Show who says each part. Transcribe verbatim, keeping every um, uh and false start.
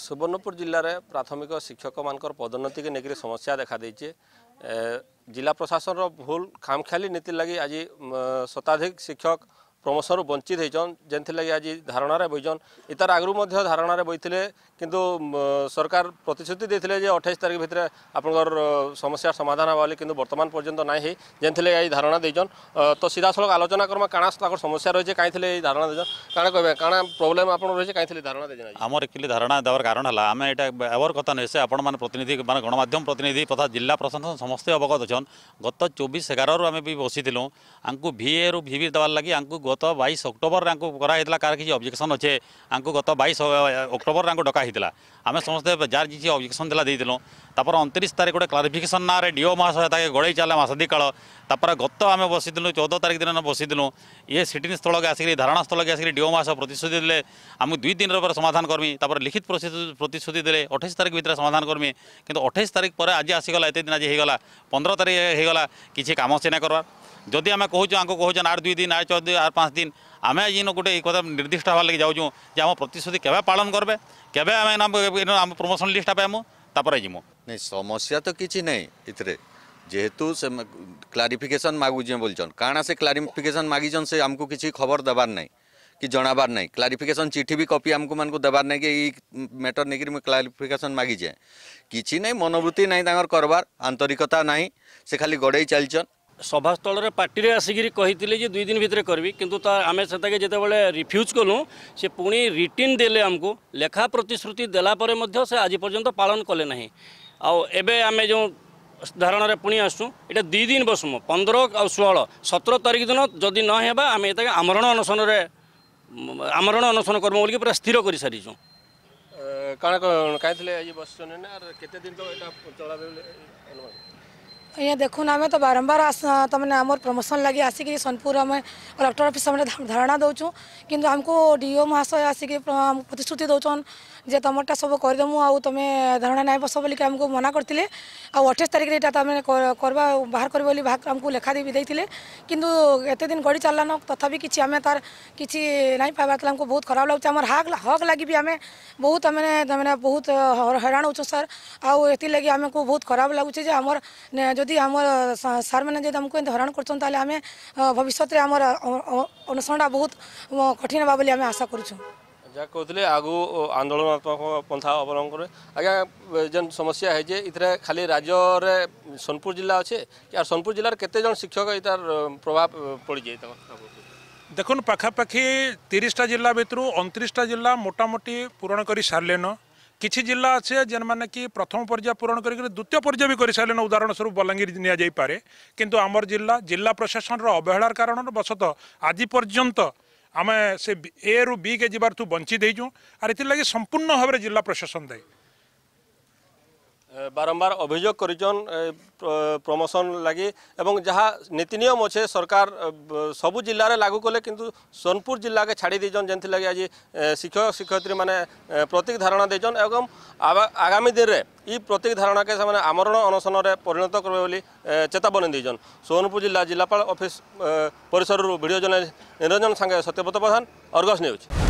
Speaker 1: सुवर्णपुर जिले में प्राथमिक शिक्षक मानकर पदोन्नति के लेकर समस्या देखा देइछे। जिला प्रशासन भूल खामख्याली नीति लगी आज शताधिक शिक्षक प्रमोशन वंचित होचन जेन लगी आज धारणा बहीचन इतार आगु धारणा बहीते किंतु सरकार प्रतिश्रुति देते जे अठाईस तारीख भितर आपंकर समस्या समाधान होगा कि बर्तमान पर्यंत ना जेन लगी आज धारणा देचन। तो सीधा सड़क आलोचना करमा काଣା समस्या रही कहीं धारणा देचन काଣା कहे काଣା प्रोब्लेम आप रही कहीं धारणा देचन।
Speaker 2: आमर एक्चुअली धारणा देवर कारण है आम यहाँ एवर कथा नहीं से आपण मैंने प्रतिनिधि मान गणमाध्यम प्रतिनिधि तथा जिला प्रशासन समस्ते अवगत अच्छन। गत चौबीस एगार आम भी बसीलु आंकु भि ए रु भि बी देवार लगी आंकु गत बाईस अक्टोबर आंकु कराइला कार किसी ऑब्जेक्शन अच्छे आंकु गत बाईस अक्टोबर आंकु डका होता आम समस्ते जार जी ऑब्जेक्शन दिला देलु तापर उनतीस तारीख गोटे क्लारिफिकेशन ना डीओ महाशय गड़े चला मासादी काल तापर गत आम बसीलु चौदह तारीख दिन बसीलु ये सिटिंग स्थल के आसिक धारणा स्थल के आसिक डीओ महाशय प्रतिश्रुति देले आम दुई दिन पर समाधान करमी तापर लिखित प्रतिश्रुति देले अठाईस तारीख भीतर समाधान करमी किंतु अठाईस तारीख पर आज आसीगला एत दिन आज होगा पंद्रह तारीख होगा किसी कम से ना करवार जदि आम कहूँ आंको कहूँ आठ दुई दिन आठ चौदह दिन आठ पाँच दिन आम इन गोटे कथा निर्दिष्ट हवार लगे जाऊँ जे आम प्रतिश्रुति केवे पालन करबे केवे आम प्रमोशन लिस्ट पाइमु तापर जीमु
Speaker 3: नहीं समस्या तो किसी नहीं इतरे जेहेतु से क्लारिफिकेशन मागुचे बोलचन काଣା से क्लारिफिकेशन मागिचन से आमको किसी खबर देवार नहीं कि जनाबार नहीं क्लारिफिकेशन चिठी भी कॉपी आमको मानक देवार नहीं कि मैटर नहीं कि क्लारिफिकेशन मागिचे किसी नहीं मनोवृत्ति नहीं तांगर करबार आंतरिकता नहीं से खाली गड़े चलचन
Speaker 4: सभास्थल पार्टी आसिक कही दुई दिन भितर करी किंतु आम से जिते रिफ्यूज कलु से पुणी रिटिन देले आमको लेखा प्रतिश्रुति देला परे मध्य से आज पर्यंत पालन कले ना आउ एबे आमे जो धारणा पुणी आसू ये दुई दिन बसमु पंद्रह आ षोह सतर तारीख दिन जदि नहेबा आम ये आमरण अनशन आमरण अनशन कर्म बोल पूरा स्थिर कर सारीचु
Speaker 1: काଣା कहीं बस केते दिन तो चला
Speaker 5: ये देखुन आम तो बारंबार तमने आमर प्रमोशन लगी आसिक सोनपुर आम कलेक्टर ऑफिस धारणा दौचु किंतु आमको डीओ महाशय आसिक प्रतिश्रुति दौन जे तुमटा सब करदेमु आ तुम धारणा नहीं बस बोलिक आमको मना करते अठाईस तारीख में करवा बाहर कर आमको लेखा दी देते किंतु एत दिन गड़ी चलान तथापि किसी आम तार किसी नहीं पाइबार आमको बहुत खराब लगे आम हक हक लगी भी आम बहुत आम बहुत हैरान हो सर आउ लगे आमको बहुत खराब लगुच आमर जदि आम सार मैंने जब आमको हैरान कर भविष्य में आम अनुसरण बहुत कठिन होगा बोली आम आशा करूँ
Speaker 1: जहाँ कहते आगु आंदोलनात्मक पंथा अवलम्बन करे आज्ञा जेन समस्या है जे इतरे खाली राज्य रे सोनपुर जिला अच्छे यार सोनपुर जिलार केते जन शिक्षक इतार प्रभाव पड़ जाए
Speaker 6: देखुन पाखापाखि तीसटा जिला भितर उनतीसटा जिला मोटामोटी पूरण कर सारे किछि जिला अच्छे जेन माने कि प्रथम पर्याय पूरण कर द्वितीय पर्याय भी कर सारे उदाहरण स्वरूप बलांगीर नि जाई पारे किंतु आमर जिला जिला प्रशासन अवहेलार कारण बसत आज पर्यंत आम से ए रु बी के जीवार तू वंचित होइचु आर इति लगी संपूर्ण भाव जिला प्रशासन दायी
Speaker 1: बारंबार अभियोग करिचन प्रमोशन लगी एवं जहाँ नीति नियम अच्छे सरकार सबु जिले में लागू कले किंतु सोनपुर जिला के छाड़ी दीजन जेन लगी आज शिक्षक शिक्षयित्री माने प्रतीक धारणा देजन एवं आगामी दिन में ये प्रतीक धारणा के से आमरण अनशन परिणत करबे बोली चेतावनी दीजन। सोनपुर जिला जिलापाल ऑफिस परिसर वीडियो जर्नलिस्ट निरंजन सांगे सत्यव्रत प्रधान अर्गस न्यूज।